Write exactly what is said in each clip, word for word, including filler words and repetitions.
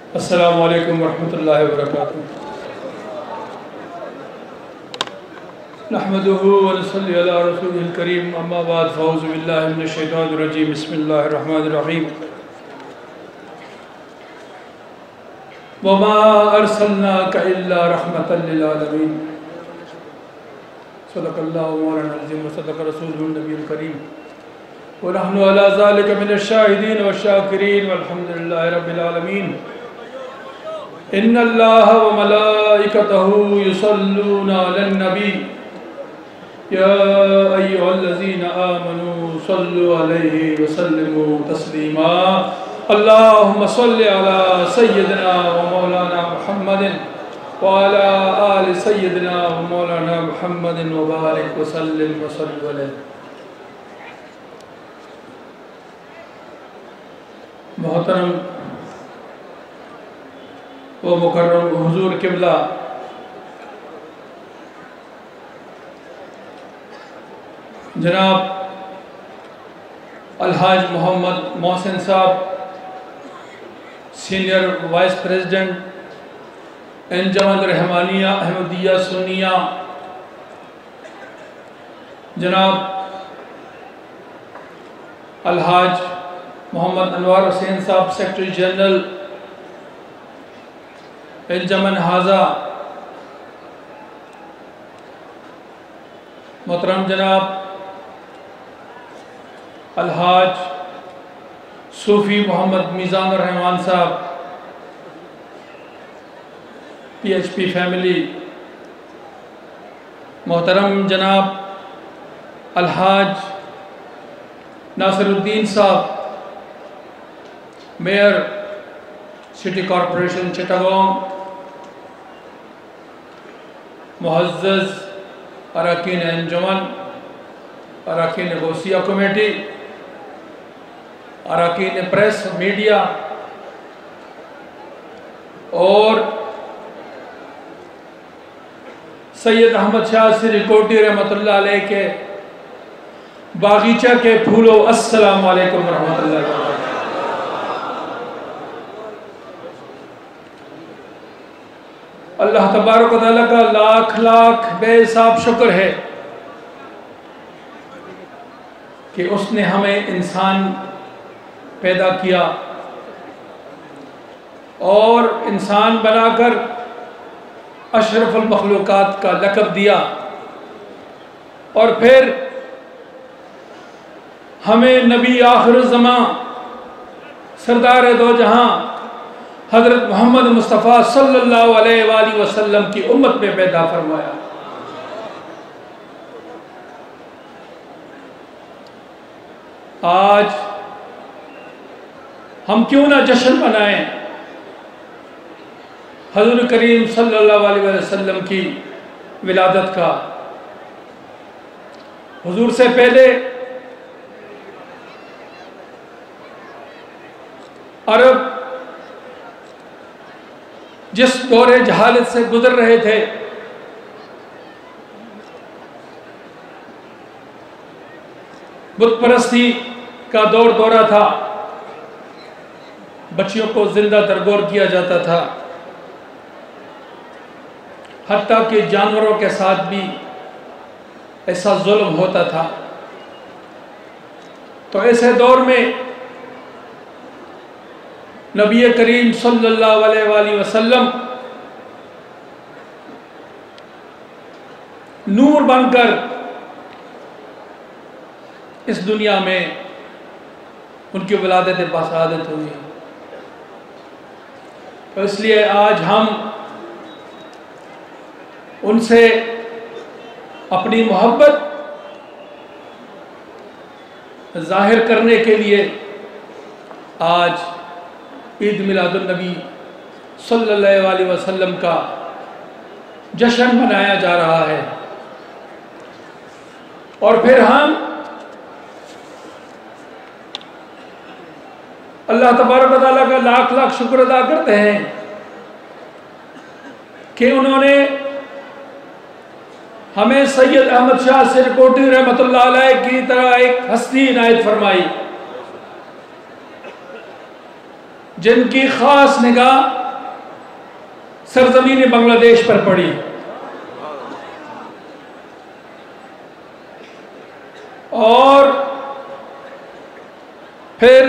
अस्सलामु अलैकुम वरहमतुल्लाहि वबरकातुहू। नहमदुहु व नसल्ली अला रसूलिल करीम, अम्मा बाद, फ़अऊज़ु बिल्लाहि मिनश शैतानिर रजीम, बिस्मिल्लाहिर रहमानिर रहीम। वमा अरसलनाका इल्ला रहमतल लिल आलमीन। सदक़ल्लाहु मौलाना अज़ीम व सदक़ रसूलुहुन नबियुल करीम व नहनु अला ज़ालिका मिनश शाहिदीन व शाकिरीन वल्हम्दुलिल्लाहि रब्बिल आलमीन। इन्नल्लाहा व मलाइकतहु युसल्लूना अलन नबी या अय्युहल्लज़ीना आमनू सल्लु अलैहि व सल्लिमू तस्लीमा। अल्लाहुम्मा सल्लि अला सय्यिदिना व मौलाना मुहम्मदिन व अला आलि सय्यिदिना व मौलाना मुहम्मदिन व बारिक व सल्लिम व सल्लि अलैहि। मोहतरम व मुकर्रम हुजूर किबला, जनाब अलहाज Mohammad Mohsin sahab, senior vice president Anjuman Rahmania Ahmadia Sunnia, जनाब अलहाज मोहम्मद अनवर हुसैन साहब, सेक्रेटरी जनरल अंजुमन हाजा, मोहतरम जनाब अलहाज सूफ़ी मोहम्मद मीज़ानुर रहमान साहब, पी एच पी फैमिली, मोहतरम जनाब अलहाज Nasiruddin sahab, mayor city corporation Chittagong, मुअज़्ज़ज़ अरकान अंजुमन, अरकान गौसिया कमेटी, अरकान प्रेस मीडिया और सैयद अहमद शाह सिरीकोटी रहमतुल्लाह अलैह के बागीचा के फूलों, अस्सलामु अलैकुम रहमतुल्लाहि व बरकातहू। अल्लाह तबारक व तआला का लाख लाख बेहिसाब शुक्र है कि उसने हमें इंसान पैदा किया और इंसान बनाकर अशरफुल मखलूकात का लक़ब दिया, और फिर हमें नबी आखिर ज़मां सरदार दो जहां हज़रत मोहम्मद मुस्तफ़ा सल्लल्लाहु अलैहि वसल्लम की उम्मत में पैदा फरमाया। आज हम क्यों ना जश्न मनाएं हज़ूर करीम सल्लल्लाहु अलैहि वसल्लम की विलादत का। हुजूर से पहले अरब जिस दौरे जहालत से गुजर रहे थे, बुत परस्ती का दौर दौरा था, बच्चियों को जिंदा दरगोर किया जाता था, हत्ता कि जानवरों के साथ भी ऐसा जुल्म होता था। तो ऐसे दौर में नबी करीम सल्लल्लाहु अलैहि वसल्लम नूर बनकर इस दुनिया में उनकी विलादत बासादत हुई। तो इसलिए आज हम उनसे अपनी मोहब्बत जाहिर करने के लिए आज ईद मिलादुन नबी सल्लल्लाहु अलैहि वसल्लम का जश्न मनाया जा रहा है। और फिर हम अल्लाह तबारक व तआला का लाख लाख शुक्र अदा करते हैं कि उन्होंने हमें सैयद अहमद शाह सिरकोटी रहमतुल्लाह अलैह की तरह एक हस्ती इनायत फरमाई जिनकी ख़ास निगाह सरजमीन बांग्लादेश पर पड़ी और फिर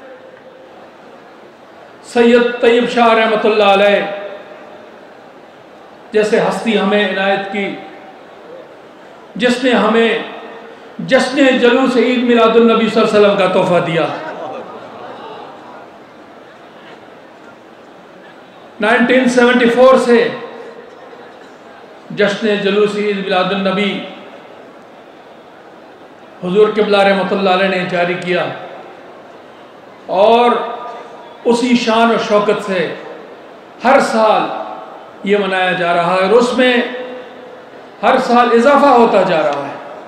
सैयद तैयब शाह रहमतुल्लाह अलैह जैसे हस्ती हमें इनायत की, जिसने हमें जश्न जलूस ईद मिलादुन नबी सल्लल्लाहु अलैहि वसल्लम का तोहफा दिया। उन्नीस सौ चौहत्तर से जश्न जलूस ईद मिलादुन नबी हुजूर क़िबला रहमतुल्लाह अलैह ने जारी किया और उसी शान और शौकत से हर साल ये मनाया जा रहा है और उसमें हर साल इजाफा होता जा रहा है।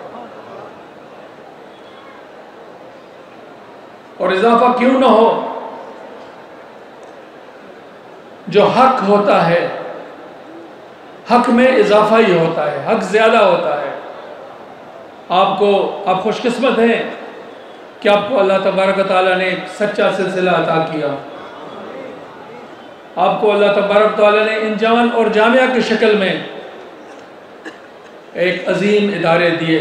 और इजाफा क्यों ना हो, जो हक होता है हक में इजाफा ही होता है, हक ज़्यादा होता है। आपको आप खुशकिस्मत हैं कि आपको अल्लाह तबारक तआला ने एक सच्चा सिलसिला अता किया। आपको अल्लाह तबारक तआला ने इन जवान और जामिया की शक्ल में एक अजीम इदारे दिए।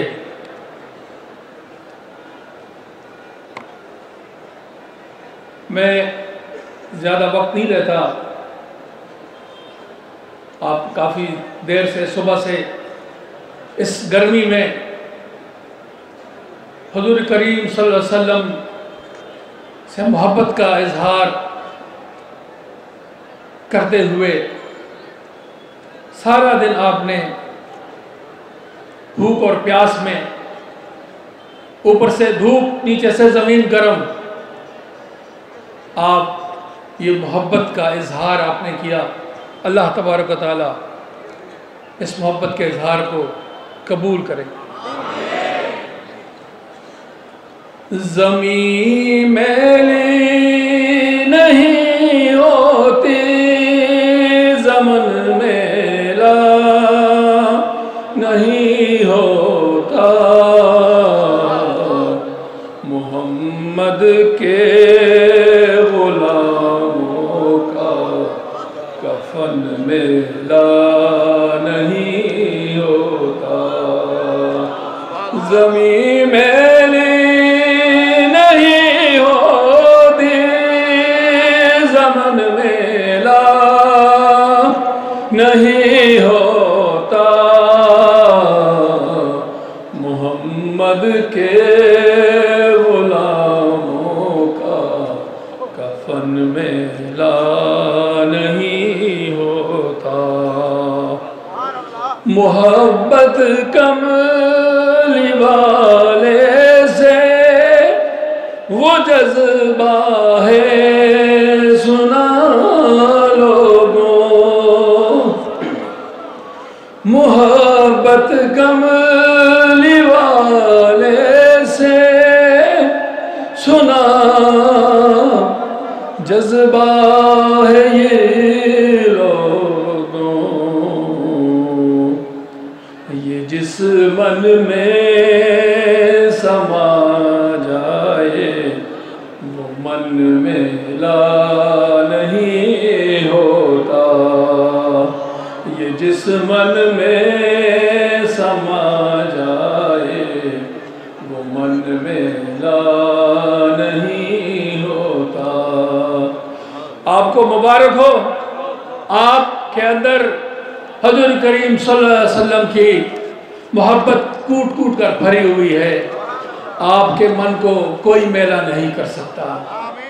मैं ज़्यादा वक्त नहीं लेता, आप काफ़ी देर से सुबह से इस गर्मी में हुजूर करीम सल्लल्लाहु अलैहि वसल्लम से मोहब्बत का इजहार करते हुए सारा दिन आपने भूख और प्यास में, ऊपर से धूप नीचे से ज़मीन गर्म, आप ये मोहब्बत का इजहार आपने किया। अल्लाह तबारक व तआला इस मोहब्बत के इजहार को कबूल करे। ज़मीं मैली नहीं होती, ज़मन मेला नहीं होता, मोहम्मद के गुलामों का कफन मेला नहीं होता। ज़मीं मैली नहीं होती, ज़मन मेला नहीं होता, मोहम्मद के गुलामों का कफन मेला नहीं होता। मोहब्बत कमली वाले से वो जज्बा है सुना लोगों, मोहब्बत कमली वाले से सुना जज्बा है ये लोगों, ये जिस मन में समा जाए वो मन मेला नहीं होता। ये जिस मन में समा जाए वो मन मेला नहीं होता। आपको मुबारक हो, आपके अंदर हजूर करीम सल्लल्लाहु अलैहि वसल्लम की मोहब्बत कूट कूट कर भरी हुई है। आपके मन को कोई मेला नहीं कर सकता।